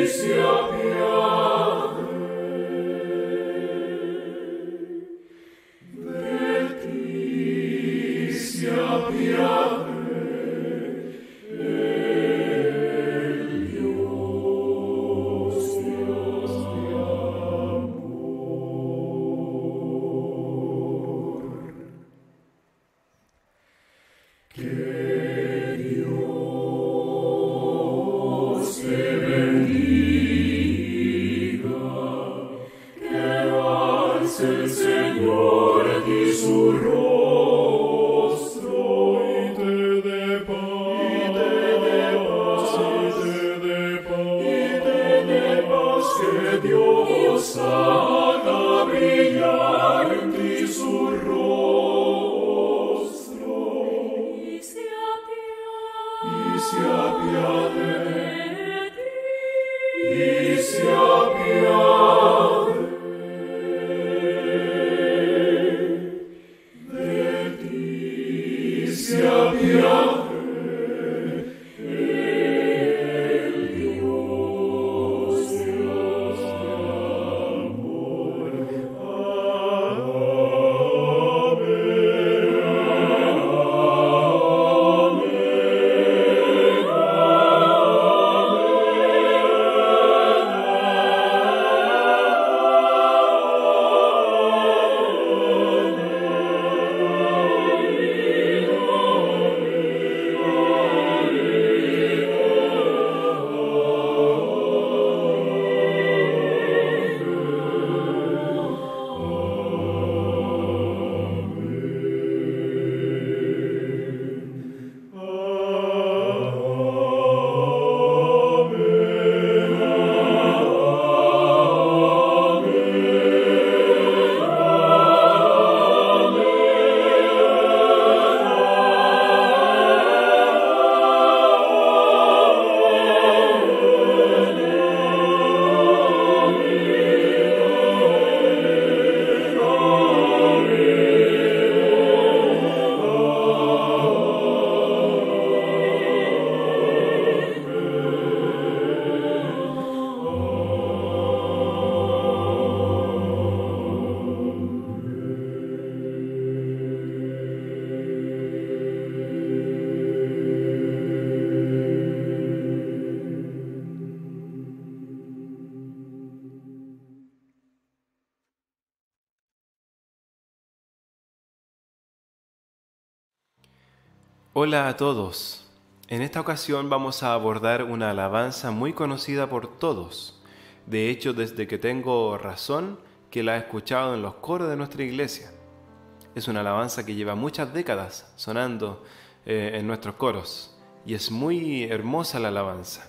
Hola a todos. En esta ocasión vamos a abordar una alabanza muy conocida por todos. De hecho, desde que tengo razón, que la he escuchado en los coros de nuestra iglesia. Es una alabanza que lleva muchas décadas sonando en nuestros coros y es muy hermosa la alabanza.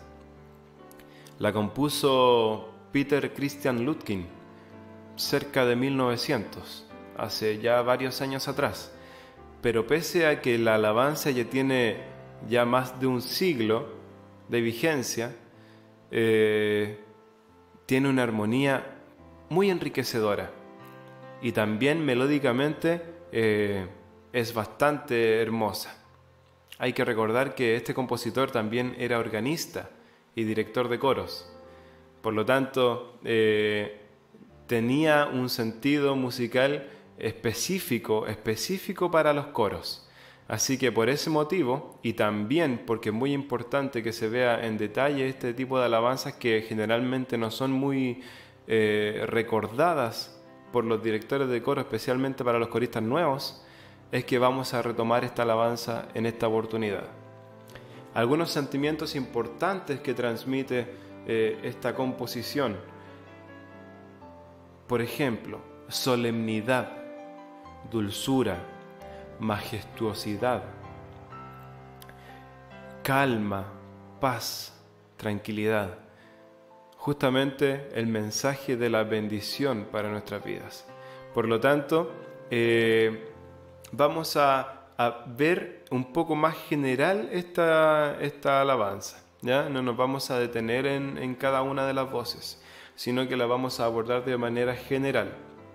La compuso Peter Christian Lutkin cerca de 1900, hace ya varios años atrás. Pero pese a que la alabanza ya tiene ya más de un siglo de vigencia, tiene una armonía muy enriquecedora y también melódicamente es bastante hermosa. Hay que recordar que este compositor también era organista y director de coros. Por lo tanto, tenía un sentido musical específico para los coros. Así que por ese motivo, y también porque es muy importante que se vea en detalle este tipo de alabanzas que generalmente no son muy recordadas por los directores de coro, especialmente para los coristas nuevos, es que vamos a retomar esta alabanza en esta oportunidad. Algunos sentimientos importantes que transmite esta composición. Por ejemplo, solemnidad, dulzura, majestuosidad, calma, paz, tranquilidad. Justamente el mensaje de la bendición para nuestras vidas. Por lo tanto, vamos a ver un poco más general esta alabanza, ¿ya? No nos vamos a detener en cada una de las voces, sino que la vamos a abordar de manera general.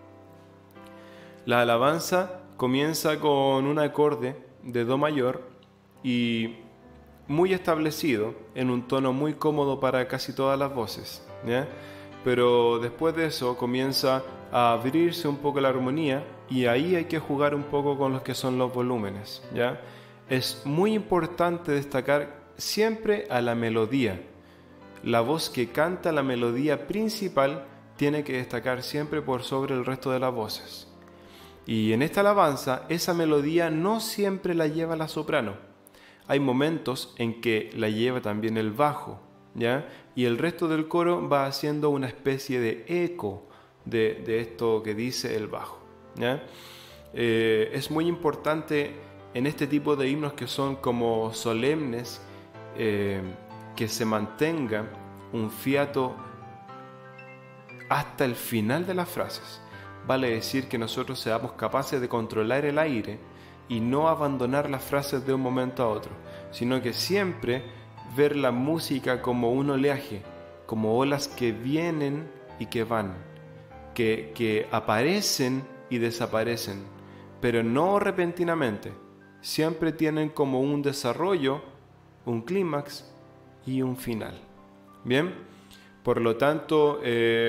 La alabanza comienza con un acorde de Do mayor y muy establecido, en un tono muy cómodo para casi todas las voces, ¿ya? Pero después de eso comienza a abrirse un poco la armonía y ahí hay que jugar un poco con los que son los volúmenes, ¿ya? Es muy importante destacar siempre a la melodía. La voz que canta la melodía principal tiene que destacar siempre por sobre el resto de las voces. Y en esta alabanza, esa melodía no siempre la lleva la soprano. Hay momentos en que la lleva también el bajo, ¿ya? Y el resto del coro va haciendo una especie de eco de esto que dice el bajo, ¿ya? Es muy importante en este tipo de himnos que son como solemnes, que se mantenga un fiato hasta el final de las frases. Vale decir que nosotros seamos capaces de controlar el aire y no abandonar las frases de un momento a otro, sino que siempre ver la música como un oleaje, como olas que vienen y que van, que aparecen y desaparecen, pero no repentinamente. Siempre tienen como un desarrollo, un clímax y un final. Bien, por lo tanto,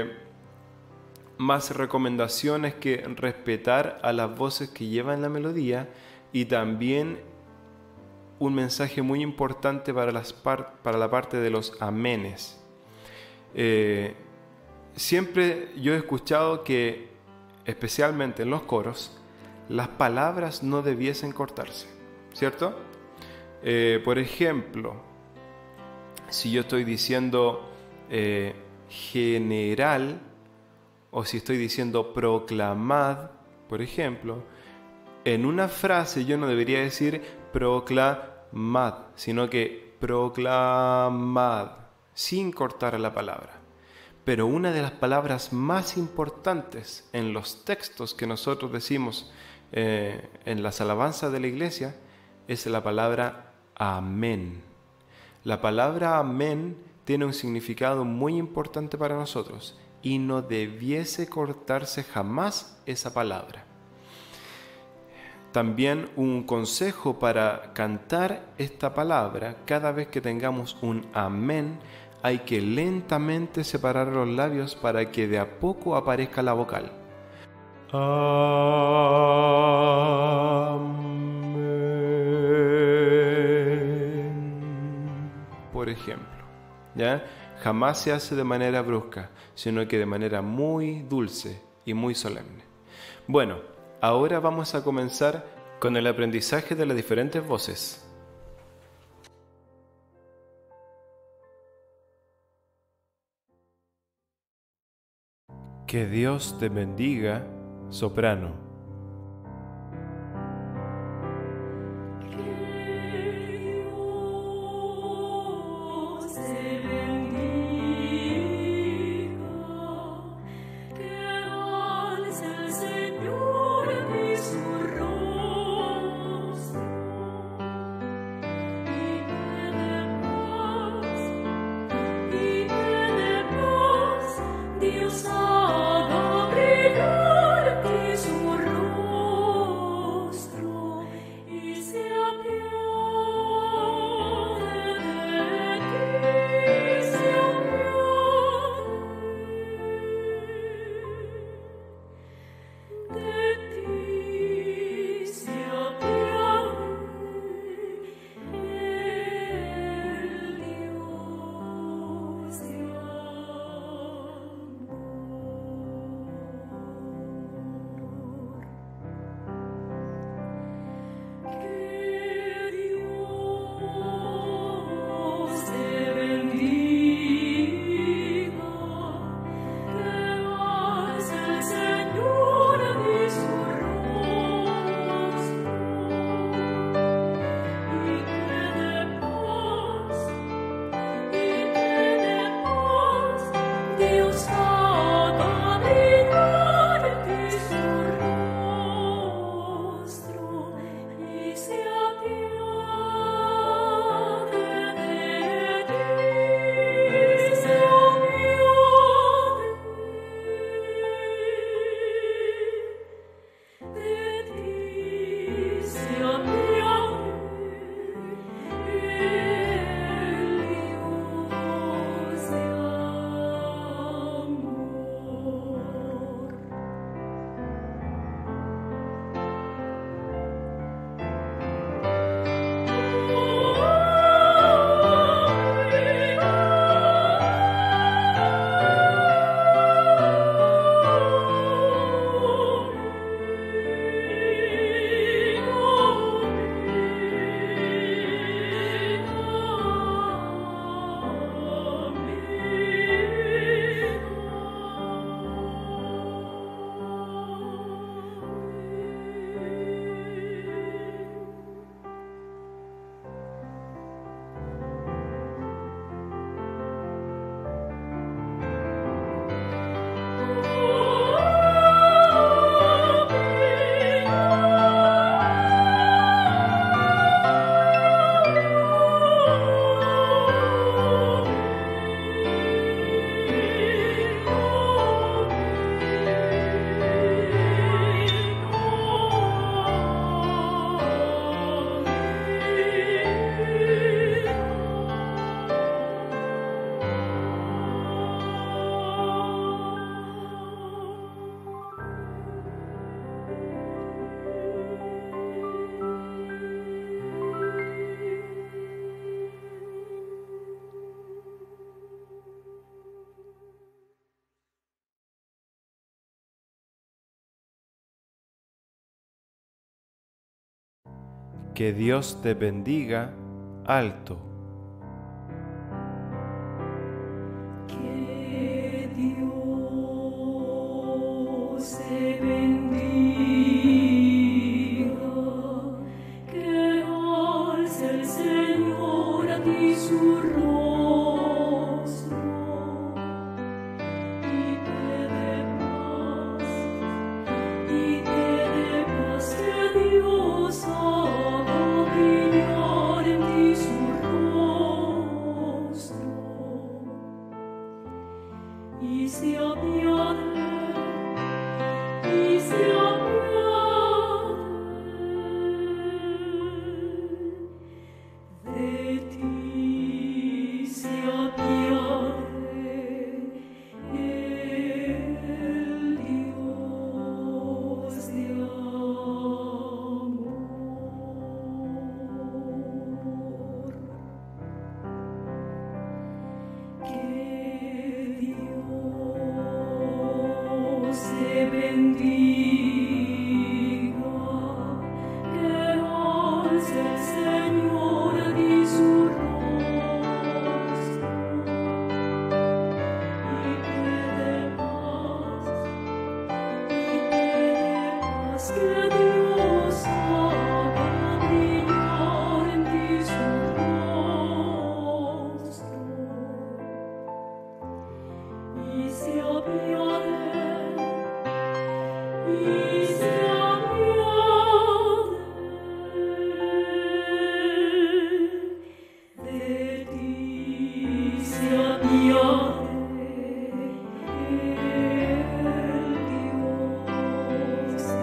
más recomendaciones que respetar a las voces que llevan la melodía, y también un mensaje muy importante para la parte de los amenes. Siempre yo he escuchado que, especialmente en los coros, las palabras no debiesen cortarse, ¿cierto? Por ejemplo, si yo estoy diciendo general, o si estoy diciendo proclamad, por ejemplo, en una frase yo no debería decir proclamad, sino que proclamad, sin cortar la palabra. Pero una de las palabras más importantes en los textos que nosotros decimos en las alabanzas de la iglesia es la palabra amén. La palabra amén tiene un significado muy importante para nosotros y no debiese cortarse jamás esa palabra. También un consejo para cantar esta palabra: cada vez que tengamos un amén, hay que lentamente separar los labios para que de a poco aparezca la vocal. Amén. Por ejemplo, ¿ya? Jamás se hace de manera brusca, sino que de manera muy dulce y muy solemne. Bueno, ahora vamos a comenzar con el aprendizaje de las diferentes voces. Que Dios te bendiga, soprano. Dios haga brillar su Que Dios te bendiga, alto. Que Dios te bendiga, que alce el Señor a ti su rostro y te dé paz, que Dios haga brillar en ti su rostro y se apiade de ti, se apiade el Dios de amor. Que Dios te bendiga, que alce el Señor a ti su rostro y te dé paz, que Dios haga brillar en ti su rostro y se apiade de ti, se apiade el Dios de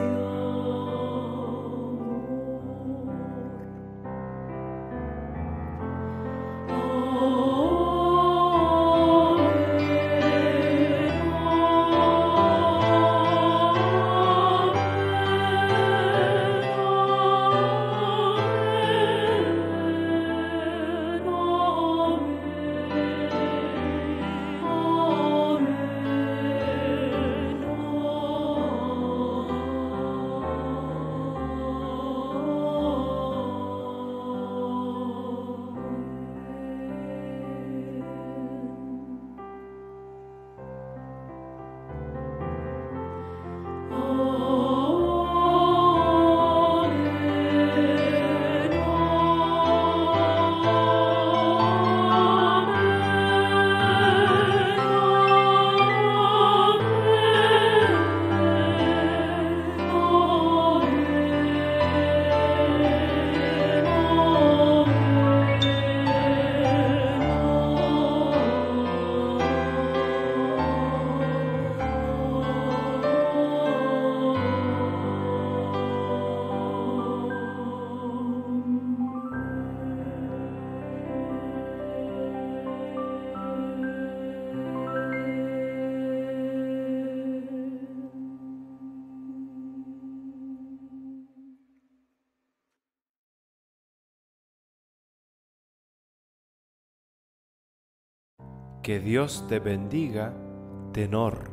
Que Dios te bendiga, tenor.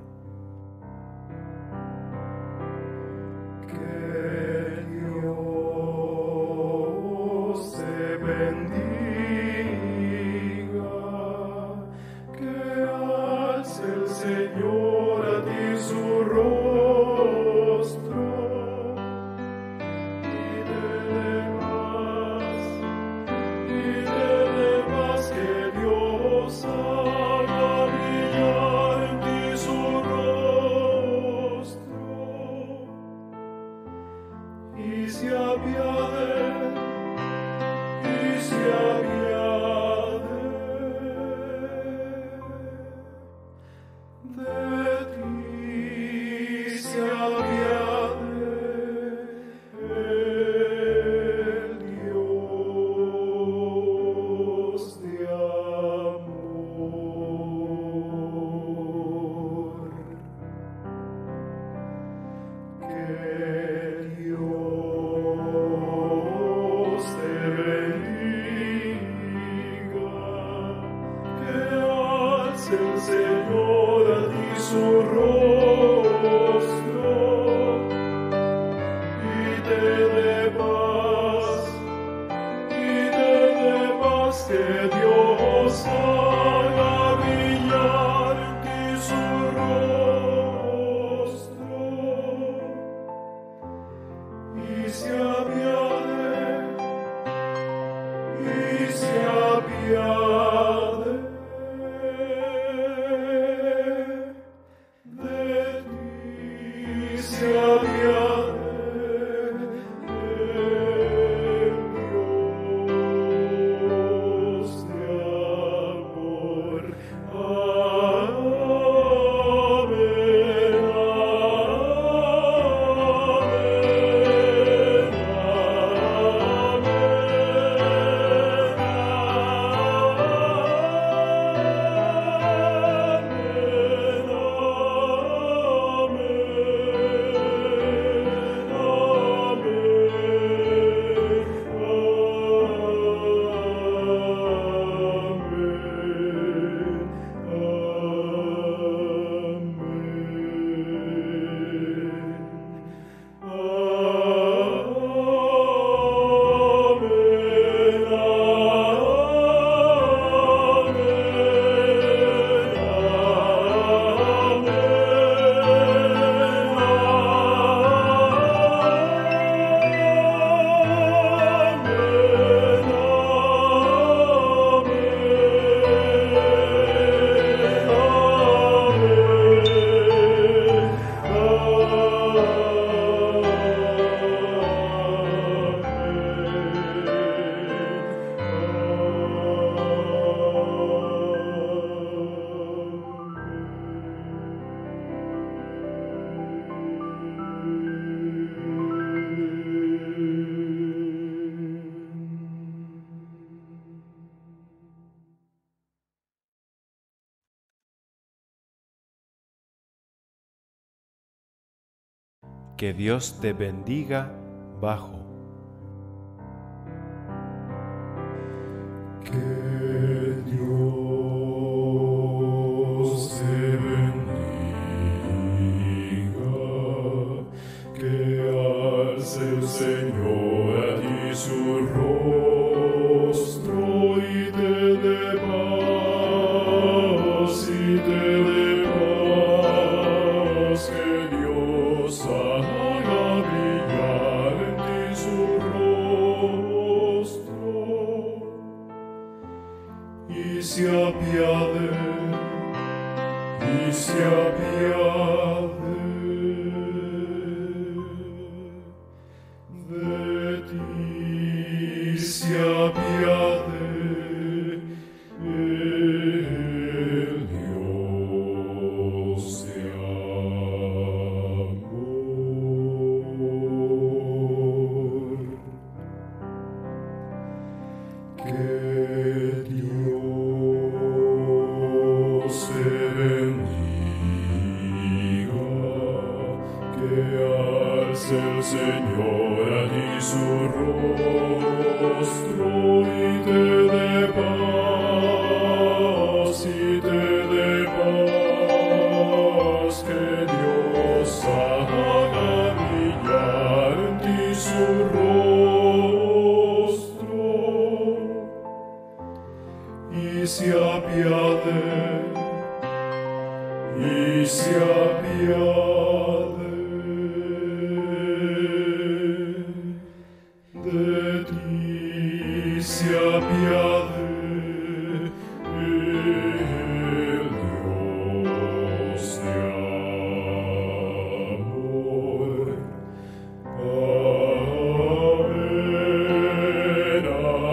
Que Dios te bendiga, que alce el Señor a ti su rostro y te dé paz, que Dios haga brillar en ti su rostro y se apiade de ti, se apiade el Dios de amor. Que Dios te bendiga, que alce el Señor a ti su rostro y te dé paz, Que Dios te bendiga bajo. Que Dios te bendiga, que alce el Señor a ti su rostro y te dé paz, que Dios haga brillar en ti su rostro y se apiade de ti, se apiade el Dios de amor. Que Dios te bendiga, que alce el Señor a ti su rostro y te dé paz, que Dios haga brillar en ti su rostro y se apiade de ti, se apiade el Dios de amor. Amén,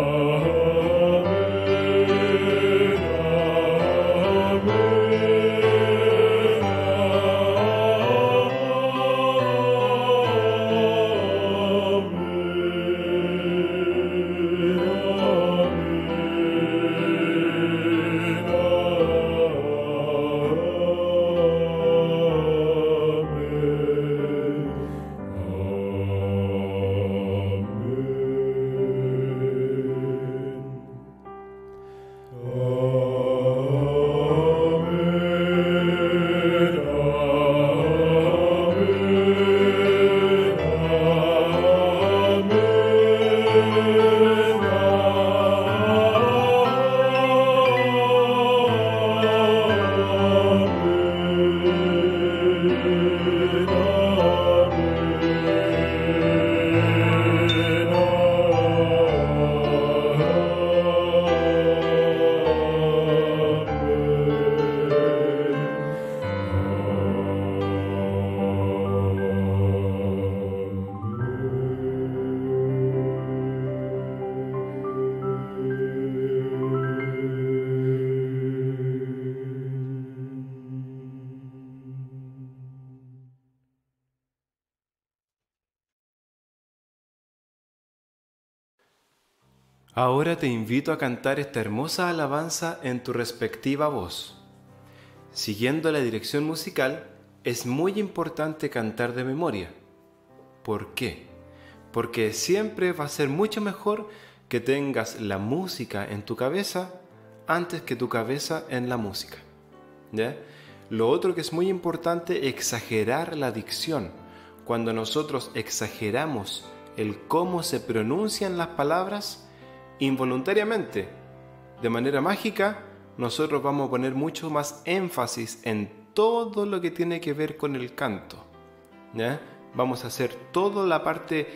Ahora te invito a cantar esta hermosa alabanza en tu respectiva voz. Siguiendo la dirección musical, es muy importante cantar de memoria. ¿Por qué? Porque siempre va a ser mucho mejor que tengas la música en tu cabeza antes que tu cabeza en la música. ¿Ya? Lo otro que es muy importante, exagerar la dicción. Cuando nosotros exageramos el cómo se pronuncian las palabras, involuntariamente, de manera mágica, nosotros vamos a poner mucho más énfasis en todo lo que tiene que ver con el canto. ¿Ya? Vamos a hacer toda la parte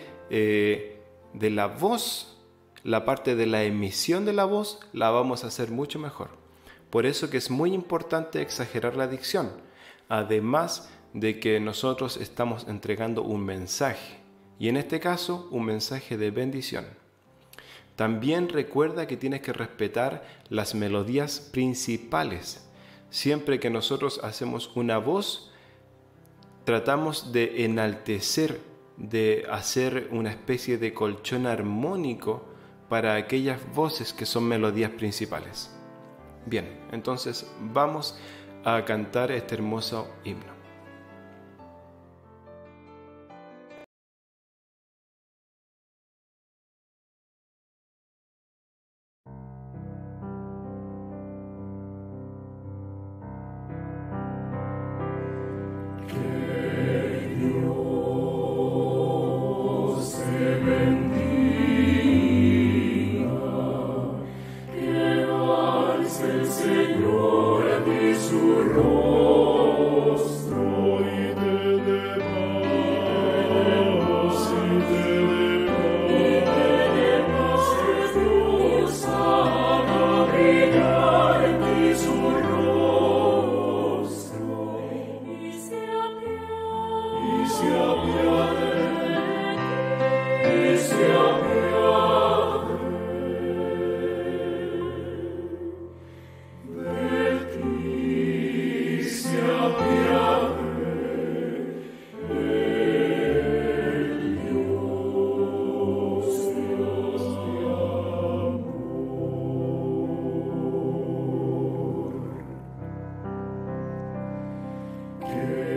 de la voz, la parte de la emisión de la voz, la vamos a hacer mucho mejor. Por eso que es muy importante exagerar la dicción, además de que nosotros estamos entregando un mensaje, y en este caso un mensaje de bendición. También recuerda que tienes que respetar las melodías principales. Siempre que nosotros hacemos una voz, tratamos de enaltecer, de hacer una especie de colchón armónico para aquellas voces que son melodías principales. Bien, entonces vamos a cantar este hermoso himno. rostro y te dé paz, y te dé paz, que Dios haga brillar en ti su rostro y se apiade de ti, se apiade el Dios de amor. Que